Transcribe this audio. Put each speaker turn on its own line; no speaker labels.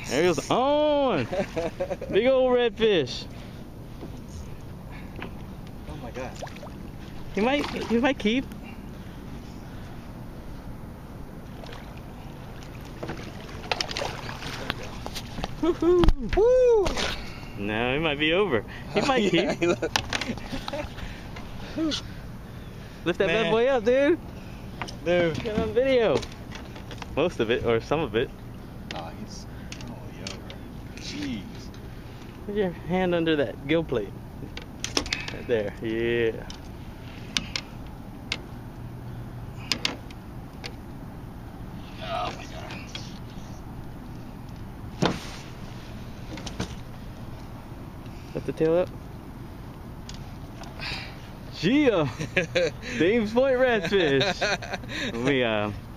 There goes on. Big old redfish.
Oh my god.
He might keep. Woohoo!
Woo!
No, he might be over. He might keep. Lift that bad boy up, dude.
Dude.
Get on video. Most of it, or some of it.
Oh, he's totally over. Jeez.
Put your hand under that gill plate. Right there. Yeah.
Oh my god.
Lift the tail up. Gia! Dames Point redfish. We